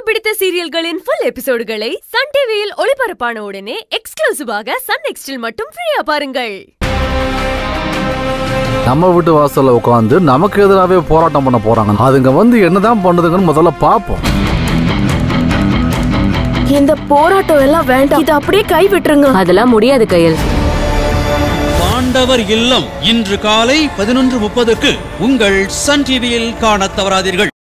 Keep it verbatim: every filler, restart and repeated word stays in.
பிடித்த சீரியல்களின் full எபிசோடுகளை Sun டிவியில் ஒளிபரப்பான உடனே எக்ஸ்க்ளூசிவாக சன் நெக்ஸ்டில் மட்டும் ஃப்ரீயா பாருங்கள். நம்ம வீட்டு வாசல்ல உட்கார்ந்து நமக்கு எதிராகவே போராட்டம் பண்ண போறாங்க. அதுங்க வந்து என்னதான் பண்ணுதுங்கன்னு முதல்ல பாப்போம். இந்த போராட்டம் எல்லாம் வேண்டாம், இத அப்படியே கை விட்டுருங்க. அதெல்லாம் முடியாது கையல். பாண்டவர் இல்லம் இன்று காலை பதினொன்று முப்பதுக்கு உங்கள் சன் டிவியில் காணத் தவறாதீர்கள்.